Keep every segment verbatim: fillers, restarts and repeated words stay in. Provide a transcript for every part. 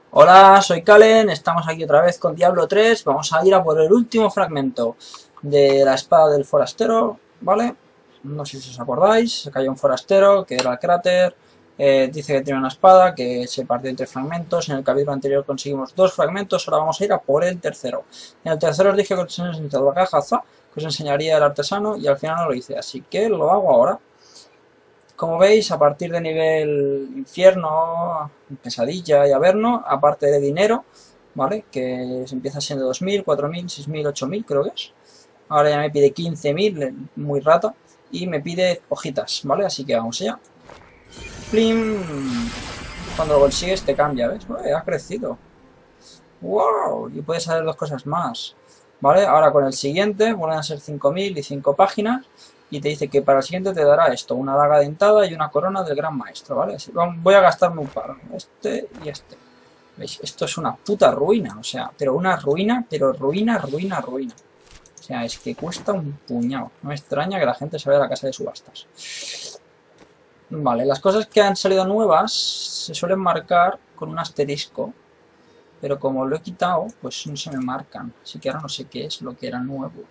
Hola, soy Kalen, estamos aquí otra vez con Diablo tres. Vamos a ir a por el último fragmento de la espada del forastero, ¿vale? No sé si os acordáis, se cayó un forastero que era el cráter. Eh, dice que tiene una espada que se partió en tres fragmentos. En el capítulo anterior conseguimos dos fragmentos, ahora vamos a ir a por el tercero. En el tercero os dije que os enseñaría la caja, que os enseñaría el artesano y al final no lo hice, así que lo hago ahora. Como veis, a partir de nivel infierno, pesadilla y averno, aparte de dinero, ¿vale? Que empieza siendo dos mil, cuatro mil, seis mil, ocho mil creo que es. Ahora ya me pide quince mil, muy rata. Y me pide hojitas, ¿vale? Así que vamos allá. ¡Plim! Cuando lo consigues te cambia, ¿ves? Uy, ha crecido. ¡Wow! Y puedes saber dos cosas más. ¿Vale? Ahora con el siguiente vuelven a ser cinco mil y cinco páginas. Y te dice que para el siguiente te dará esto, una daga dentada y una corona del gran maestro, ¿vale? Así, voy a gastarme un par, este y este. ¿Veis? Esto es una puta ruina, o sea, pero una ruina, pero ruina, ruina, ruina. O sea, es que cuesta un puñado. No me extraña que la gente se vaya a la casa de subastas. Vale, las cosas que han salido nuevas se suelen marcar con un asterisco. Pero como lo he quitado, pues no se me marcan. Así que ahora no sé qué es lo que era nuevo.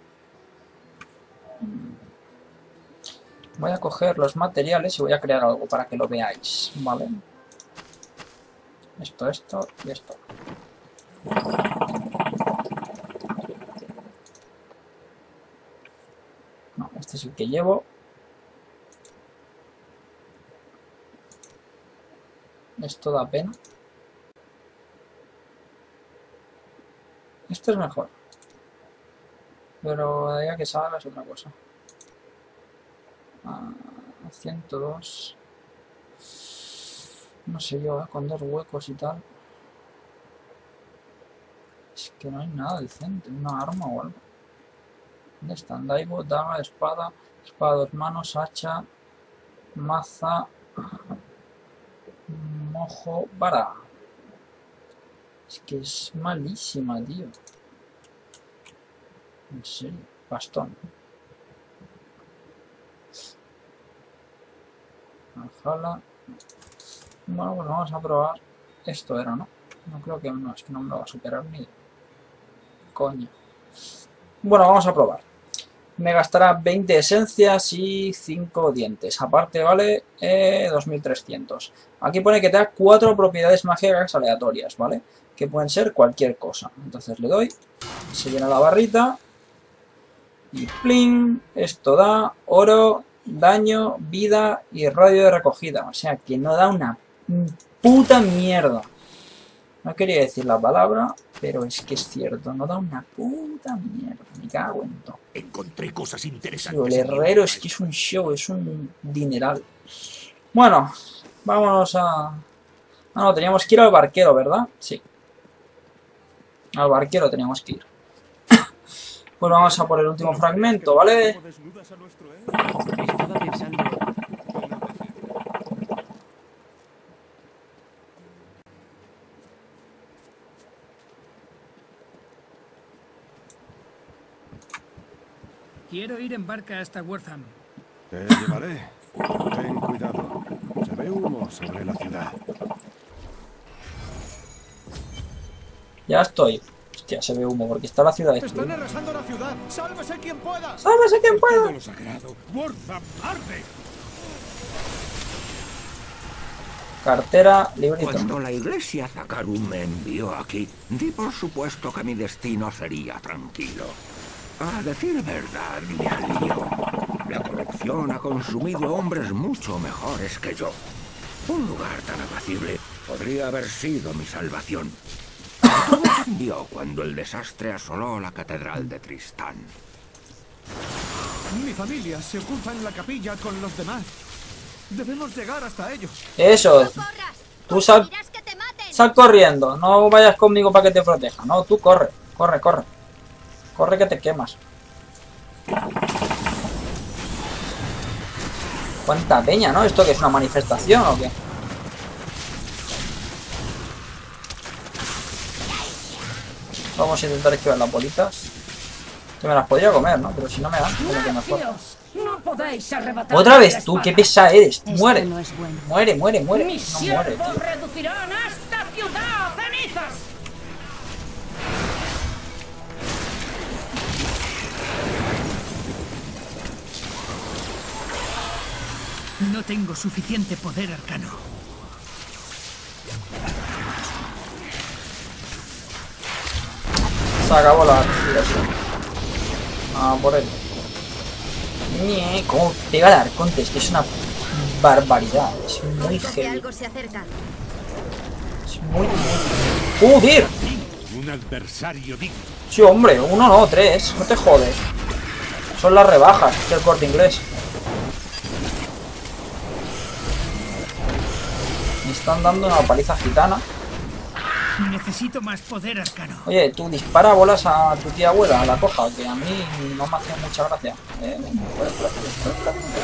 Voy a coger los materiales y voy a crear algo para que lo veáis, ¿vale? Esto, esto y esto. No, este es el que llevo. Esto da pena. Este es mejor. Pero de ahí a que salga es otra cosa. Ah, ciento dos. No sé yo, ¿eh? Con dos huecos y tal. Es que no hay nada decente. Una arma o algo. ¿Dónde están? Daibo, daga, espada, espada dos manos, hacha, maza, mojo, vara. Es que es malísima, tío. En serio, bastón. Jala. Bueno, pues vamos a probar. Esto era, ¿no? No creo que no, es que no me lo va a superar ni coño. Bueno, vamos a probar. Me gastará veinte esencias y cinco dientes. Aparte vale eh, dos mil trescientos. Aquí pone que te da cuatro propiedades mágicas aleatorias, ¿vale? Que pueden ser cualquier cosa. Entonces le doy, se llena la barrita y ¡pling! Esto da oro, daño, vida y radio de recogida. O sea que no da una puta mierda. No quería decir la palabra, pero es que es cierto, no da una puta mierda. Me cago en todo. Encontré cosas interesantes. Tío, el herrero es que es un show, es un dineral. Bueno, vámonos a... Ah, no, teníamos que ir al barquero, ¿verdad? Sí. Al barquero teníamos que ir. Pues vamos a por el último fragmento, ¿vale? Estaba pensando... Quiero ir en barca hasta Wortham. Te llevaré. Ten cuidado. Se ve humo sobre la ciudad. Ya estoy. Hostia, se ve humo porque está la ciudad ¡Están destruida. arrasando la ciudad! ¡Sálvese quien pueda! ¡Sálvese quien pueda! Todo lo sagrado. Wortham arde. Cartera, librito. Cuando la iglesia Zakarum me envió aquí, di por supuesto que mi destino sería tranquilo. A decir verdad, me alío. La corrupción ha consumido hombres mucho mejores que yo. Un lugar tan apacible podría haber sido mi salvación. Todo cambió cuando el desastre asoló la catedral de Tristán. Mi familia se oculta en la capilla con los demás. Debemos llegar hasta ellos. Eso. Tú sal, sal corriendo. No vayas conmigo para que te proteja. No, tú corre. Corre, corre. Corre que te quemas. ¿Cuánta peña, no? ¿Esto que es una manifestación o qué? Vamos a intentar esquivar las bolitas. Que me las podría comer, ¿no? Pero si no me dan, como que mejor. No podéis arrebatar. Otra vez tú, qué pesada eres. Esto Muere. no es bueno. Muere, muere, muere. Mis No muere, siervos tío. reducirán a esta ciudad a ceniza. tengo suficiente poder arcano. Se acabó la respiración. Ah, por él. Nie, ¿cómo pega el arconte? Es que es una barbaridad. Es muy Oigo que heavy. algo se acerca. Es muy, muy... ¡Joder! Un adversario digno. Sí, hombre, uno no, tres. No te jodes. Son las rebajas del Corte Inglés. Me están dando una paliza gitana. Necesito más poder arcano. Oye, tú dispara bolas a tu tía abuela, a la coja, que a mí no me hacía mucha gracia. Eh, venga, fuera, fuera, fuera, fuera, fuera.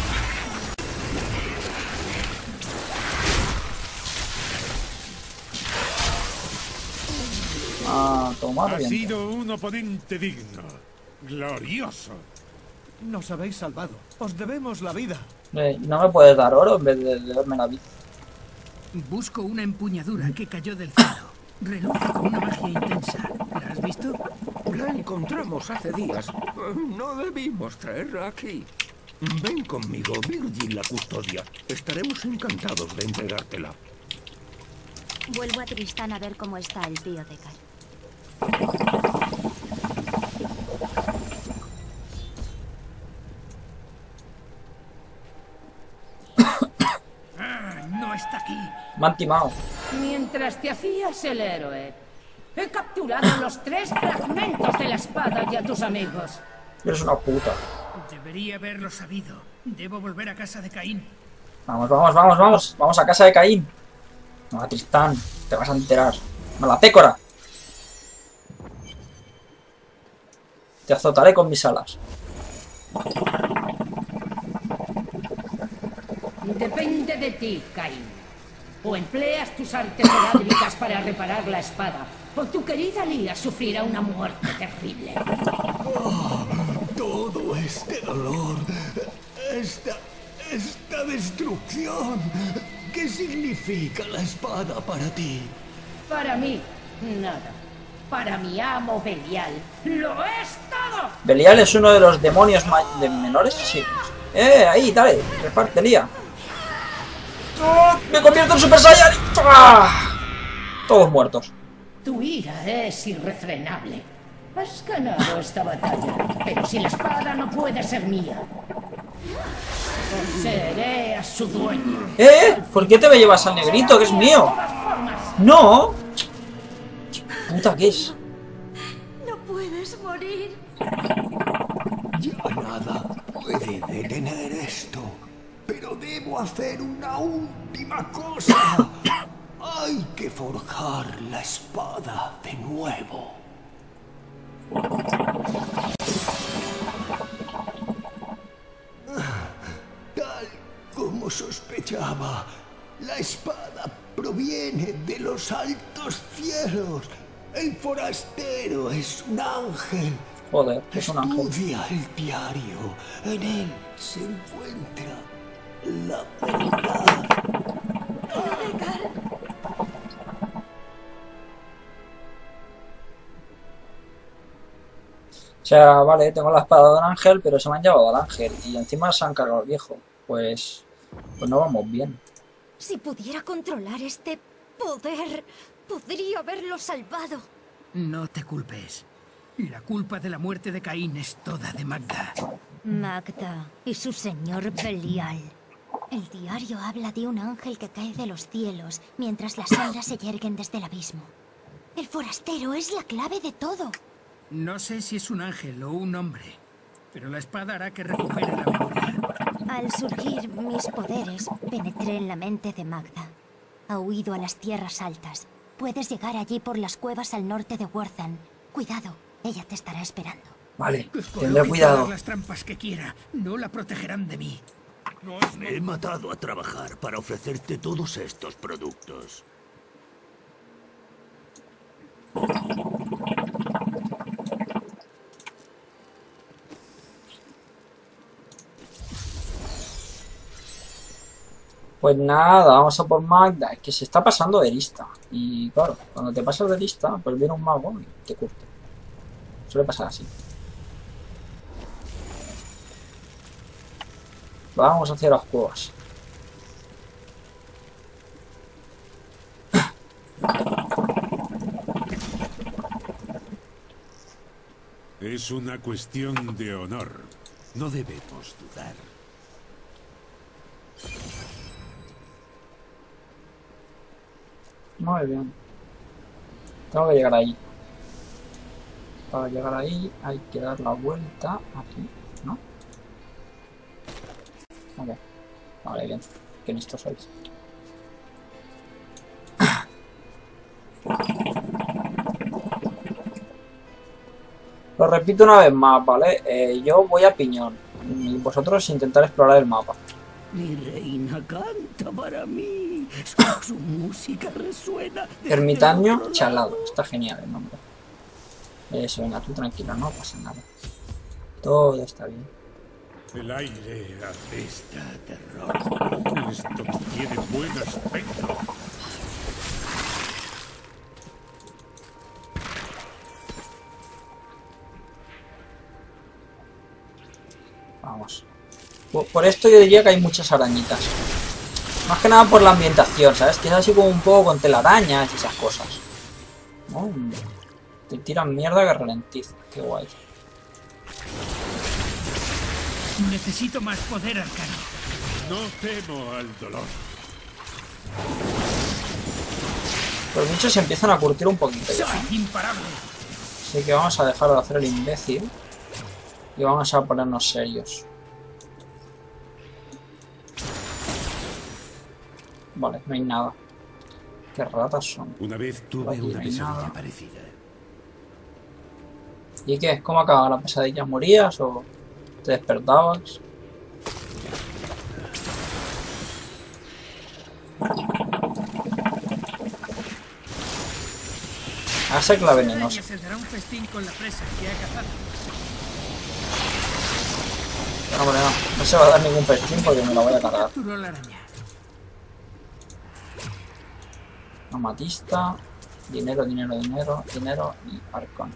Ah, tomar Ha bien. sido un oponente digno. Glorioso. Nos habéis salvado. Os debemos la vida. Eh, ¿No me puedes dar oro en vez de, de darme la vida? Busco una empuñadura que cayó del cielo. Reluce con una magia intensa. ¿La has visto? La encontramos hace días. No debimos traerla aquí. Ven conmigo, Virgil la custodia. Estaremos encantados de entregártela. Vuelvo a Tristán a ver cómo está el tío Deckard. Ah, no está aquí. Me han timado. Mientras te hacías el héroe, he capturado los tres fragmentos de la espada y a tus amigos. Eres una puta. Debería haberlo sabido. Debo volver a casa de Caín. Vamos, vamos, vamos, vamos. Vamos a casa de Caín. No, a Tristán. Te vas a enterar. No, la pécora. Te azotaré con mis alas. Depende de ti, Caín. O empleas tus artes heráldicas para reparar la espada, o tu querida Lía sufrirá una muerte terrible. Todo este dolor, esta, esta destrucción. ¿Qué significa la espada para ti? Para mí, nada. Para mi amo Belial, ¡lo es todo! ¿Belial es uno de los demonios ma de menores? Sí. ¡Eh! Ahí, dale. Reparte, Lía. ¡Oh! ¡Me convierto en Super Saiyan! ¡Ah! Todos muertos. Tu ira es irrefrenable. Has ganado esta batalla, pero si la espada no puede ser mía, seré a su dueño. ¿Eh? ¿Por qué te me llevas al negrito, que es mío? De todas formas, ¡No! ¿Qué puta que es? no puedes morir. Ya nada puede detener esto. Pero debo hacer una última cosa. Hay que forjar la espada de nuevo. Tal como sospechaba, la espada proviene de los altos cielos. El forastero es un ángel. Joder, es un ángel. Estudia el diario. En él se encuentra la verdad. O sea, vale, tengo la espada de un ángel, pero se me han llevado al ángel. Y encima se han cargado al viejo. Pues... Pues no vamos bien. Si pudiera controlar este poder, podría haberlo salvado. No te culpes. La culpa de la muerte de Caín es toda de Magda. Magda y su señor Belial. El diario habla de un ángel que cae de los cielos mientras las sombras se yerguen desde el abismo. El forastero es la clave de todo. No sé si es un ángel o un hombre, pero la espada hará que recupere la memoria. Al surgir mis poderes, penetré en la mente de Magda. Ha huido a las tierras altas. Puedes llegar allí por las cuevas al norte de Wortham. Cuidado, ella te estará esperando. Vale, Pues tendré coloque cuidado. todas las trampas que quiera. No la protegerán de mí. Me he matado a trabajar para ofrecerte todos estos productos. Pues nada, vamos a por Magda. Es que se está pasando de lista. Y claro, cuando te pasas de lista, pues viene un mago y te curte. Suele pasar así. Vamos hacia las cuevas. Es una cuestión de honor. No debemos dudar. Muy bien. Tengo que llegar ahí. Para llegar ahí hay que dar la vuelta aquí, ¿no? Ok. Vale, bien. Qué listos sois. Lo repito una vez más, ¿vale? Eh, yo voy a piñón. Y vosotros intentar explorar el mapa. Mi reina canta para mí. Su música resuena. Ermitaño Chalado. Está genial el nombre. Eso, venga, tú tranquilo, no pasa nada. Todo está bien. El aire apesta a terror. Esto tiene buen aspecto. Vamos. Por, por esto yo diría que hay muchas arañitas. Más que nada por la ambientación, ¿sabes? Que es así como un poco con telarañas y esas cosas. ¿No? Te tiran mierda que ralentiza. Qué guay. Necesito más poder arcano. No temo al dolor. Los bichos se empiezan a curtir un poquito ya. Soy imparable. Así que vamos a dejar de hacer el imbécil. Y vamos a ponernos serios. Vale, no hay nada. Qué ratas son. Una vez Por tuve aquí una no hay pesadilla nada. parecida. ¿Y qué? ¿Cómo acaba la pesadilla? ¿Morías o te despertabas? A esa clave venenosa. Se dará un festín con la presa que ha cazado. No, hombre, no. No se va a dar ningún festín porque me la voy a cargar. Capturó la araña. Amatista. Dinero, dinero, dinero, dinero y arcón.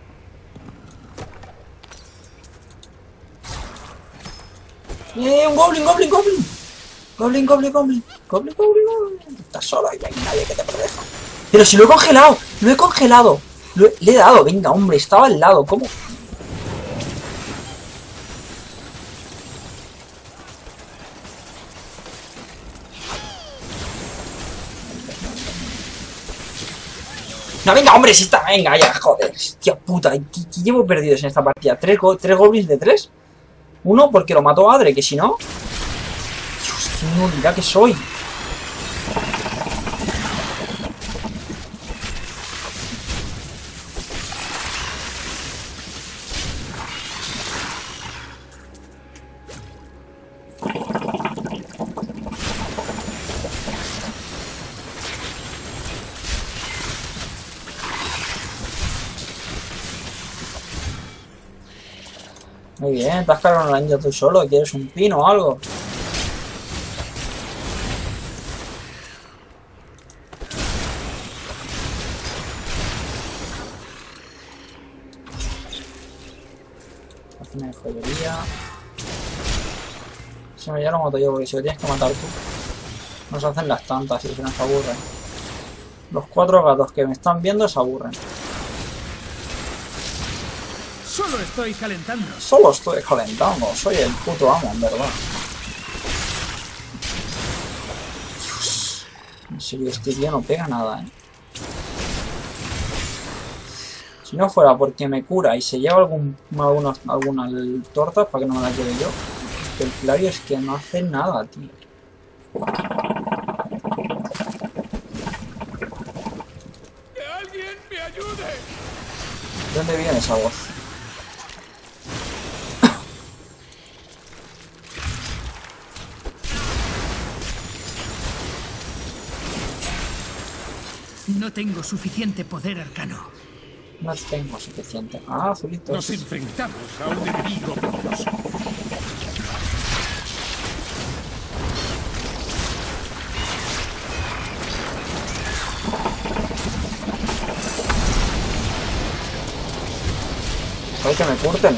¡Eh! ¡Un goblin, goblin, goblin! Goblin, goblin, goblin. Goblin, goblin, goblin. Estás solo y no hay nadie que te proteja. Pero si lo he congelado. Lo he congelado. Lo he... Le he dado. Venga, hombre. Estaba al lado. ¿Cómo? No, venga, hombre, si está, venga, ya, joder, hostia puta, ¿qué, qué llevo perdidos en esta partida? ¿Tres, go ¿Tres goblins de tres? Uno porque lo mató Adre, que si no... Dios, qué inútil que soy. Muy bien, te has cargado una araña tú solo. ¿Quieres un pino o algo? Cocina de joyería. Si me ya lo mato yo, porque si lo tienes que matar tú. Nos hacen las tantas y se nos aburren. Los cuatro gatos que me están viendo se aburren. Solo estoy calentando. Solo estoy calentando, soy el puto amo, en verdad. Dios. En serio, este tío no pega nada, eh. Si no fuera porque me cura y se lleva algún, alguna, alguna torta para que no me la lleve yo. El Flario es que no hace nada, tío. ¡Que alguien me ayude! ¿De dónde viene esa voz? No tengo suficiente poder arcano. No tengo suficiente. Ah, azulitos. Nos enfrentamos a un enemigo poderoso. Hay que me curten, ¿eh?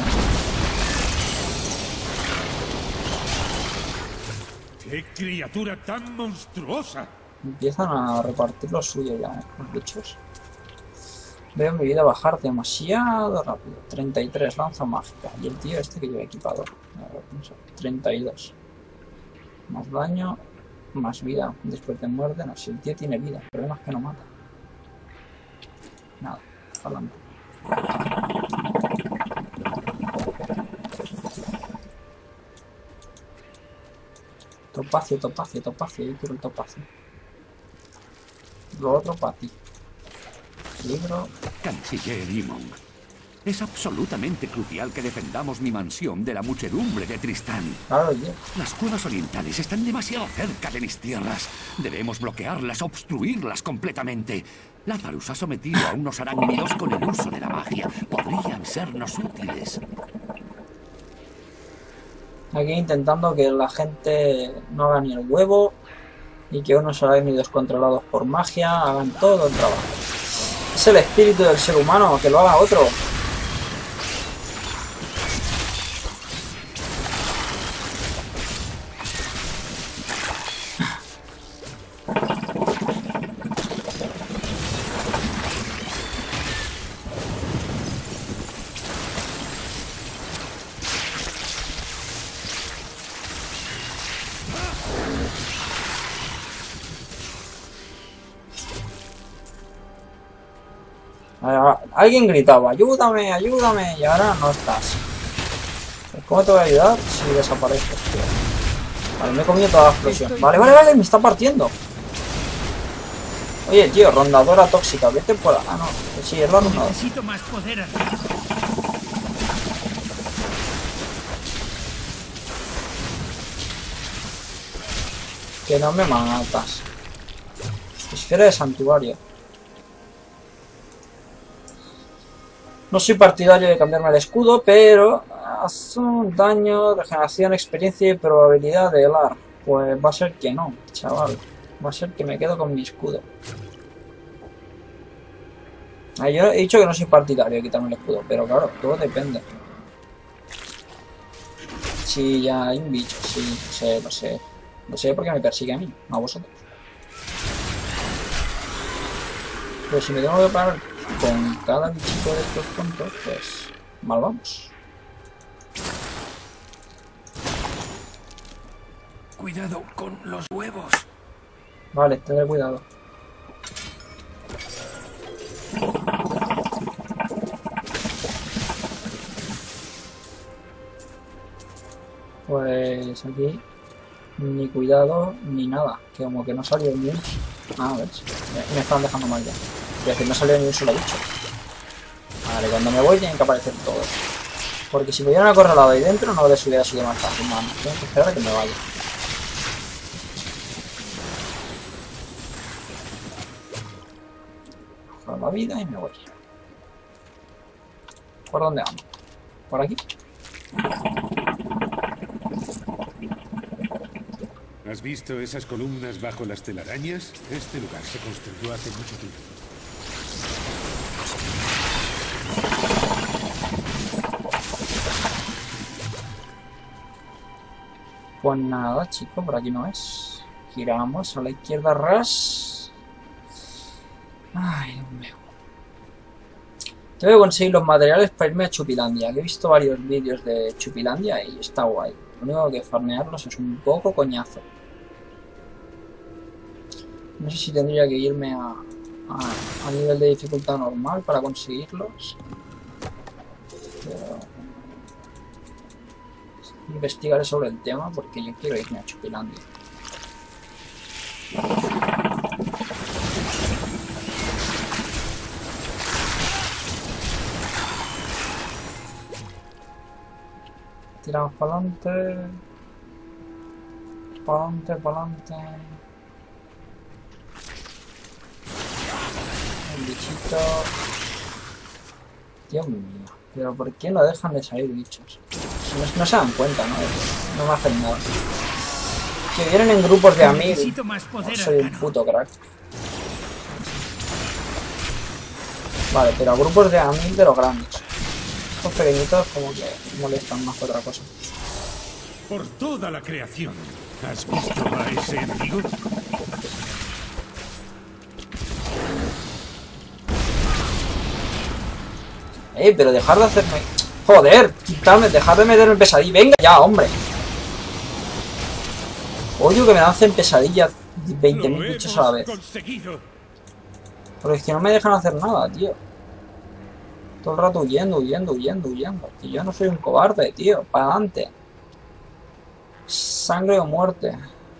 ¡Qué criatura tan monstruosa! Empiezan a repartir lo suyo ya, ¿eh? Los bichos. Veo mi vida bajar demasiado rápido. treinta y tres, lanza mágica. Y el tío este que lleva equipado. A ver, no sé, treinta y dos. Más daño, más vida. Después de muerte, no sé, el tío tiene vida. El problema es que no mata. Nada, adelante. Topacio, topacio, topacio. Yo quiero el topacio. Lo otro para ti. Libro. Canciller Imon, es absolutamente crucial que defendamos mi mansión de la muchedumbre de Tristán. Claro, yo. Las cuevas orientales están demasiado cerca de mis tierras. Debemos bloquearlas, obstruirlas completamente. Lazarus ha sometido a unos arácnidos con el uso de la magia. Podrían sernos útiles. Aquí intentando que la gente no haga ni el huevo y que unos arácnidos controlados por magia hagan todo el trabajo. Es el espíritu del ser humano, que lo haga otro. Alguien gritaba, ayúdame, ayúdame, y ahora no estás. ¿Cómo te voy a ayudar si desapareces, tío? Vale, me he comido toda la explosión. Vale, vale, vale, me está partiendo. Oye, tío, rondadora tóxica, vete por... Ah, no, sí, es la rondadora. Necesito más poder arriba. Que no me matas. Esfera de santuario. No soy partidario de cambiarme el escudo, pero hace un daño, regeneración, experiencia y probabilidad de helar. Pues va a ser que no, chaval. Va a ser que me quedo con mi escudo. Ah, yo he dicho que no soy partidario de quitarme el escudo, pero claro, todo depende. Sí, ya hay un bicho, sí, lo sé, lo sé. Lo sé porque me persigue a mí, no a vosotros. Pero si me tengo que parar con cada bichito de estos tontos, pues mal vamos. Cuidado con los huevos. Vale, ten cuidado. Pues aquí ni cuidado ni nada, que como que no salió ni un... Ah, a ver, me, me están dejando mal ya. Es decir, no salió ni un solo bicho. Vale, cuando me voy tienen que aparecer todos. Porque si me hubieran acorralado ahí dentro no les hubiera sido más fácil, man. Tengo que esperar a que me vaya. Cojo la vida y me voy. ¿Por dónde vamos? ¿Por aquí? ¿Has visto esas columnas bajo las telarañas? Este lugar se construyó hace mucho tiempo. Pues nada, chicos, por aquí no es. Giramos a la izquierda, ras. Ay, Dios mío. Tengo que conseguir los materiales para irme a Chupilandia. He visto varios vídeos de Chupilandia y está guay. Lo único que farmearlos es un poco coñazo. No sé si tendría que irme a, a, a nivel de dificultad normal para conseguirlos. Pero... investigaré sobre el tema porque yo quiero irme a Chupilandia. Tiramos para adelante. Para adelante, para adelante. El bichito. Dios mío. Pero ¿por qué no dejan de salir bichos? No, no se dan cuenta, ¿no? No me hacen nada. Si vienen en grupos de amigos, no soy un puto crack. Vale, pero a grupos de amigos de los grandes. Estos pequeñitos como que molestan más que otra cosa. Por toda la creación, ¿has visto a ese enemigo? Eh, pero dejar de hacerme... Joder, quitarme, dejar de meterme en pesadilla. Venga ya, hombre. Odio que me lancen pesadillas veinte mil bichos a la vez. Porque es que no me dejan hacer nada, tío. Todo el rato huyendo, huyendo, huyendo, huyendo. Que yo no soy un cobarde, tío. Para adelante. Sangre o muerte.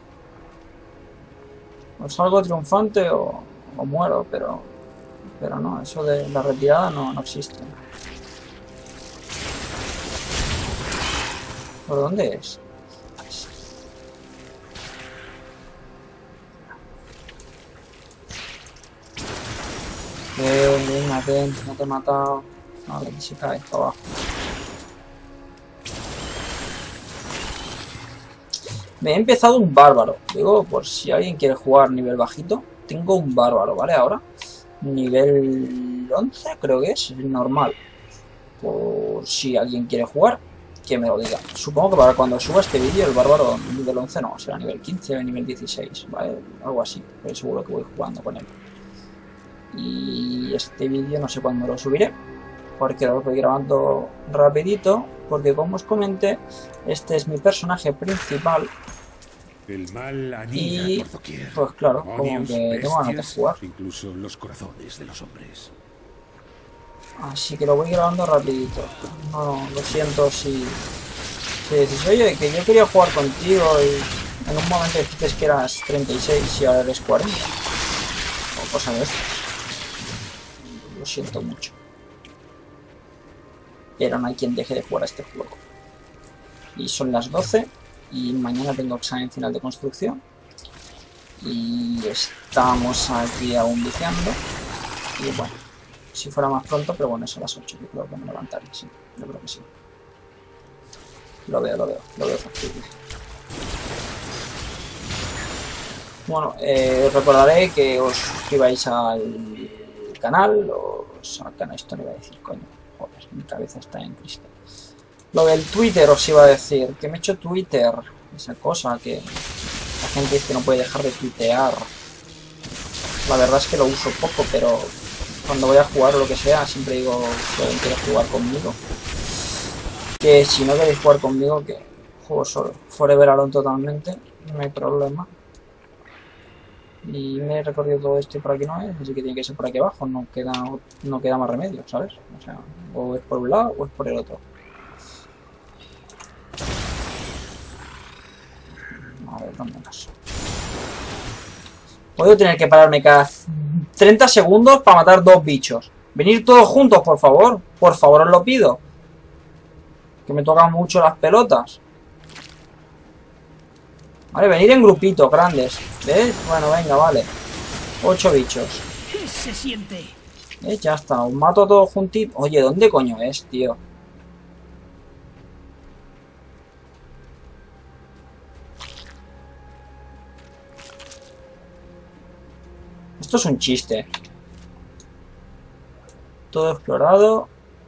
O salgo triunfante o, o muero, pero... Pero no, eso de la retirada no, no existe. ¿Por dónde es? Ven, venga, ven, no te he matado. Vale, que se cae para abajo. Me he empezado un bárbaro. Digo, por si alguien quiere jugar nivel bajito. Tengo un bárbaro, ¿vale? Ahora. Nivel once creo que es, normal. Por si alguien quiere jugar, que me lo diga. Supongo que para cuando suba este vídeo el bárbaro nivel once no, será nivel quince o nivel dieciséis, ¿vale? Algo así, pero seguro que voy jugando con él. Y este vídeo no sé cuándo lo subiré, porque lo voy grabando rapidito, porque como os comenté, este es mi personaje principal. El mal anida Y por doquier. pues claro, como Demonios, que tengo ganas de bestias, jugar. incluso los corazones de los hombres. Así que lo voy grabando rapidito. No, no, lo siento si... Si dices, oye, que yo quería jugar contigo y en un momento dijiste que eras treinta y seis y ahora eres cuarenta. O cosas de estas. Lo siento mucho. Pero no hay quien deje de jugar a este juego. Y son las doce y mañana tengo examen final de construcción. Y estamos aquí aún viciando. Y bueno, si fuera más pronto, pero bueno, es a las ocho. Yo creo que me levantaré, sí. Yo creo que sí. Lo veo, lo veo, lo veo factible. Bueno, eh, os recordaré que os suscribáis al canal, os al canal, esto no iba a decir, coño, joder, mi cabeza está en Cristo. Lo del Twitter os iba a decir, que me he hecho Twitter, esa cosa que la gente dice que no puede dejar de tuitear. La verdad es que lo uso poco, pero cuando voy a jugar o lo que sea, siempre digo que alguien quiere jugar conmigo. Que si no queréis jugar conmigo, que juego solo, Forever Alone totalmente, no hay problema. Y me he recorrido todo esto y por aquí no es, así que tiene que ser por aquí abajo, no queda, no queda más remedio, ¿sabes? O sea, o es por un lado o es por el otro. A ver, ¿dónde más? Puedo tener que pararme cada treinta segundos para matar dos bichos. Venir todos juntos, por favor. Por favor, os lo pido. Que me tocan mucho las pelotas. Vale, venir en grupitos grandes. ¿Ves? Bueno, venga, vale. Ocho bichos. ¿Qué se siente? ¿Ves? Ya está. Os mato a todos juntitos. Oye, ¿dónde coño es, tío? Esto es un chiste. Todo explorado.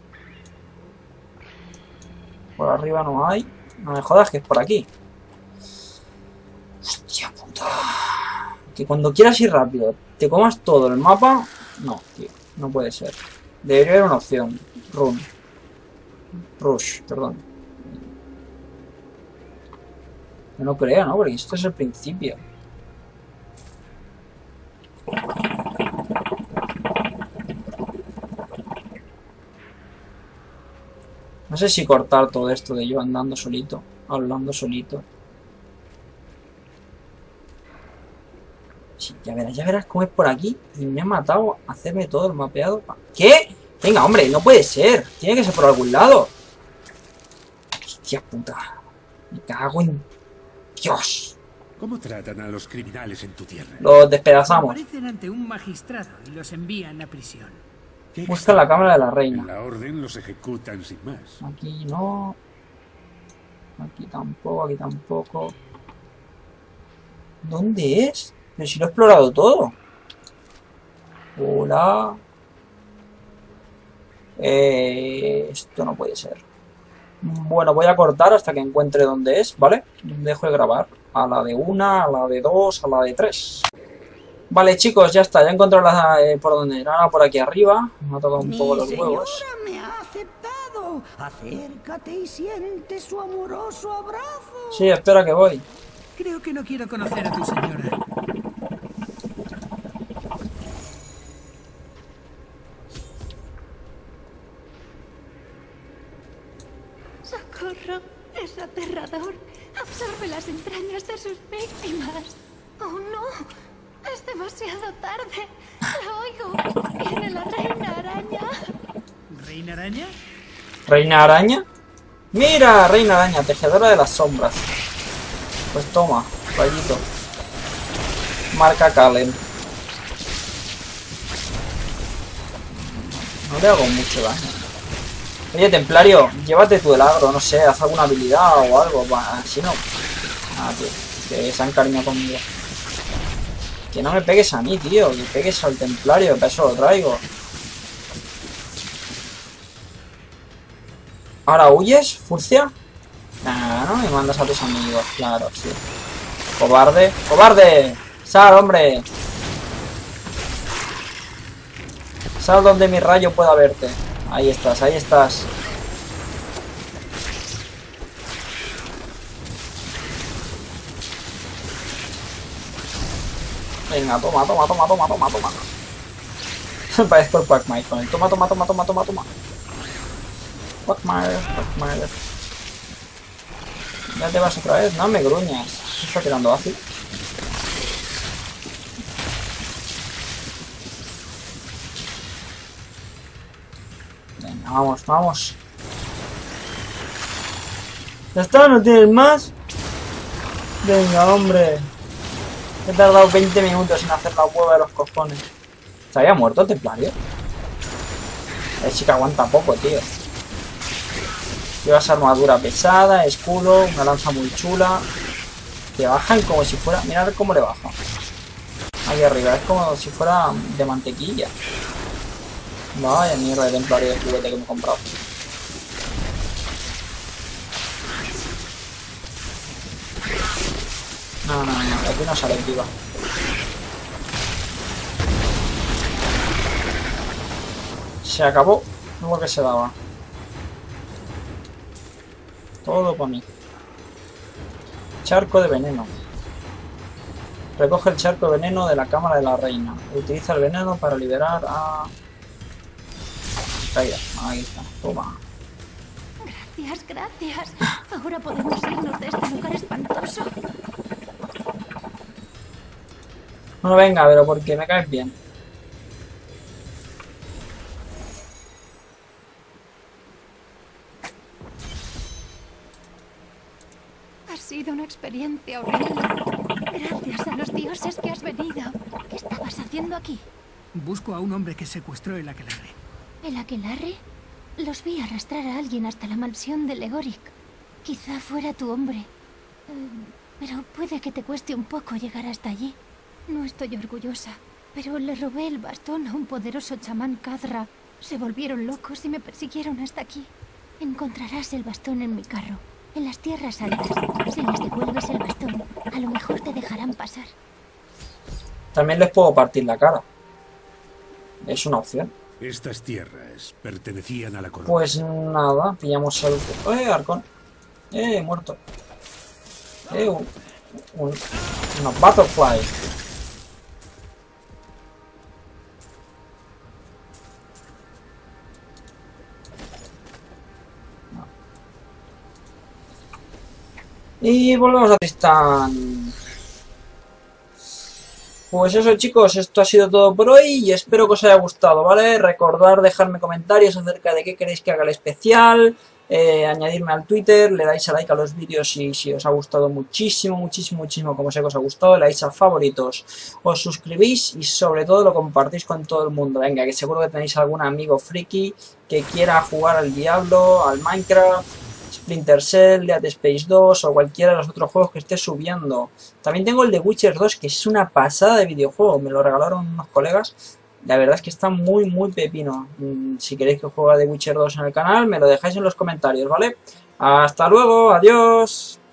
Por arriba no hay. No me jodas que es por aquí. Hostia puta. Que cuando quieras ir rápido te comas todo el mapa. No, tío. No puede ser. Debería haber una opción. Run. Rush, perdón. Yo no creo, ¿no? Porque esto es el principio. No sé si cortar todo esto de yo andando solito, hablando solito. Sí, ya verás, ya verás cómo es por aquí. Y me ha matado a hacerme todo el mapeado. ¿Qué? Venga, hombre, no puede ser. Tiene que ser por algún lado. Hostia puta. Me cago en Dios. ¿Cómo tratan a los criminales en tu tierra? Los despedazamos. Aparecen ante un magistrado y los envían a prisión. Busca la cámara de la En reina. la orden los ejecutan sin más. Aquí no. Aquí tampoco, aquí tampoco. ¿Dónde es? Pero si lo he explorado todo. Hola. Eh, esto no puede ser. Bueno, voy a cortar hasta que encuentre dónde es, ¿vale? Dejo de grabar. A la de una, a la de dos, a la de tres. Vale, chicos, ya está. Ya he encontrado la, eh, por donde era, por aquí arriba. Me ha tocado un poco los huevos. Me ha Diablo, acércate y siente su amoroso abrazo. Sí, espera que voy. Creo que no quiero conocer a tu señora. ¡Socorro! Es aterrador. Absorbe las entrañas de sus víctimas. ¡Oh, no! Es demasiado tarde. La oigo. Viene la reina araña. ¿Reina araña? ¿Reina araña? ¡Mira! Reina araña, tejedora de las sombras. Pues toma, rayito. Marca Calen. No le hago mucho daño. Oye, Templario, llévate tú el agro, no sé, haz alguna habilidad o algo. Va, si no... Ah, tío, que se han encariñado conmigo. Que no me pegues a mí, tío, que pegues al Templario, para eso lo traigo. ¿Ahora huyes, Furcia? Nah, no me mandas a tus amigos, claro, sí. ¡Cobarde! ¡Cobarde! ¡Sal, hombre! Sal donde mi rayo pueda verte. Ahí estás, ahí estás. Venga, toma, toma, toma, toma, toma, toma. Parezco el Quagmire con el toma, toma, toma, toma, toma, toma. Quagmire, Quagmire. Ya te vas otra vez, no me gruñas. ¿Se está tirando ácido? Venga, vamos, vamos. ¿Ya está? ¿No tienes más? Venga, hombre. He tardado veinte minutos en hacer la hueva de los cojones. ¿Se había muerto el Templario? El chico aguanta poco, tío. Llevas armadura pesada, escudo, una lanza muy chula. Te bajan como si fuera... Mirad cómo le baja. Aquí arriba, es como si fuera de mantequilla. Vaya mierda de Templario de juguete que me he comprado. No, no, no, aquí no sale viva. Se acabó lo que se daba. Todo para mí. Charco de veneno. Recoge el charco de veneno de la cámara de la reina. Utiliza el veneno para liberar a... Caída. Ahí está. Toma. Gracias, gracias. Ahora podemos irnos de este lugar espantoso. No, venga, pero porque me caes bien. Ha sido una experiencia horrible. Gracias a los dioses que has venido. ¿Qué estabas haciendo aquí? Busco a un hombre que secuestró el aquelarre. ¿El aquelarre? Los vi arrastrar a alguien hasta la mansión de Leoric. Quizá fuera tu hombre. Eh, pero puede que te cueste un poco llegar hasta allí. No estoy orgullosa, pero le robé el bastón a un poderoso chamán Khadra. Se volvieron locos y me persiguieron hasta aquí. Encontrarás el bastón en mi carro, en las tierras altas. Si les devuelves el bastón, a lo mejor te dejarán pasar. También les puedo partir la cara. Es una opción. Estas tierras pertenecían a la corona. Pues nada, pillamos el... ¡Eh, Arcón! ¡Eh, muerto! ¡Eh, un... un una butterfly! Y volvemos a Tristán. Pues eso, chicos, esto ha sido todo por hoy y espero que os haya gustado, ¿vale? Recordad dejarme comentarios acerca de qué queréis que haga el especial, eh, añadirme al Twitter, le dais a like a los vídeos y si os ha gustado muchísimo, muchísimo, muchísimo, como sé que os ha gustado, le dais a favoritos, os suscribís y sobre todo lo compartís con todo el mundo. Venga, que seguro que tenéis algún amigo friki que quiera jugar al Diablo, al Minecraft, Splinter Cell, Dead Space dos o cualquiera de los otros juegos que esté subiendo. También tengo el de Witcher dos, que es una pasada de videojuego, me lo regalaron unos colegas. La verdad es que está muy muy pepino. Si queréis que juegue de Witcher dos en el canal, me lo dejáis en los comentarios, ¿vale? Hasta luego, adiós.